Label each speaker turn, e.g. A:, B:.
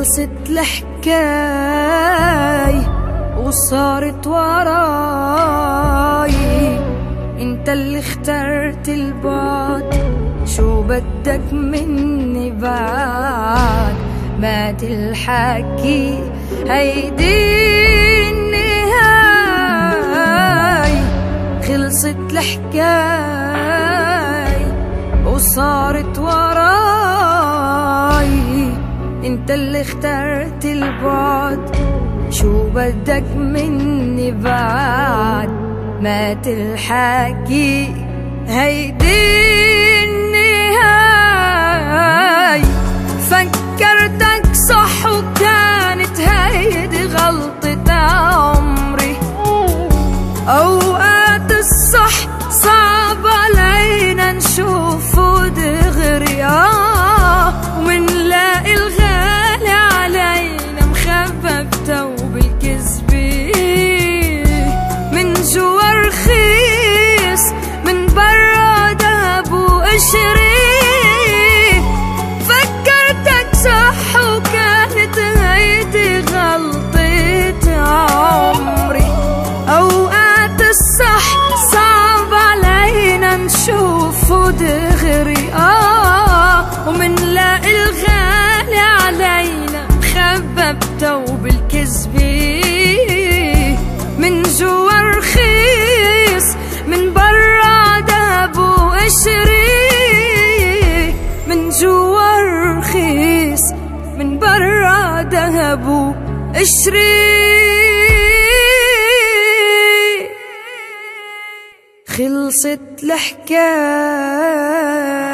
A: خلصت الحكاي وصارت وراي، انت اللي اخترت البعد، شو بدك مني بعد؟ مات الحكي هيدي النهاية. خلصت الحكاي وصارت وراي، انت اللي اخترت البعد، شو بدك مني بعد؟ مات الحكي هيدي النهاية. فكرتك صح وكانت هيدي غلطة عمري، أوقات الصح صعب علينا نشوفه دغري، ومنلاقي الغالي علينا مخبى بتوب الكذبة، من جوا رخيص من برا دهب وقشري. فكرتك صح وكانت هيدي غلطة عمري، أوقات الصح صعب علينا نشوفه دغري، ومنلاقي الغالي علينا مخبى بتوب الكذبة، من جوا رخيص من برا دهب وقشري، من جوا رخيص من برا دهب وقشري. خلصت الحكاية.